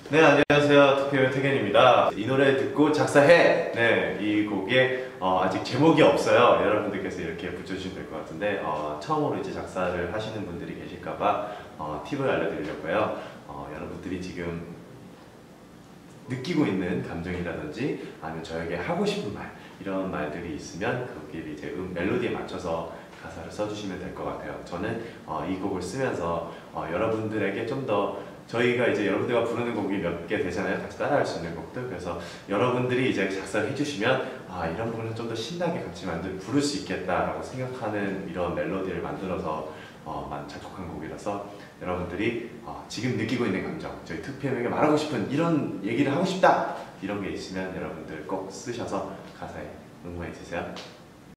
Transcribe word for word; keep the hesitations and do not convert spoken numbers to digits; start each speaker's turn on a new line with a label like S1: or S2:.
S1: 네, 안녕하세요. 투피엠의 태견입니다. 이 노래 듣고 작사해! 네, 이 곡에 어, 아직 제목이 없어요. 여러분들께서 이렇게 붙여주시면 될 것 같은데 어, 처음으로 이제 작사를 하시는 분들이 계실까봐 어, 팁을 알려드리려고요. 어, 여러분들이 지금 느끼고 있는 감정이라든지 아니면 저에게 하고 싶은 말 이런 말들이 있으면 거기에 이제 음, 멜로디에 맞춰서 가사를 써주시면 될 것 같아요. 저는 어, 이 곡을 쓰면서 어, 여러분들에게 좀 더 저희가 이제 여러분들과 부르는 곡이 몇 개 되잖아요. 같이 따라할 수 있는 곡들. 그래서 여러분들이 이제 작사를 해주시면 아 이런 부분은 좀 더 신나게 같이 만들 부를 수 있겠다라고 생각하는 이런 멜로디를 만들어서 어, 작곡한 곡이라서 여러분들이 어, 지금 느끼고 있는 감정, 저희 투피엠에게 말하고 싶은 이런 얘기를 하고 싶다! 이런 게 있으면 여러분들 꼭 쓰셔서 가사에 응모해 주세요.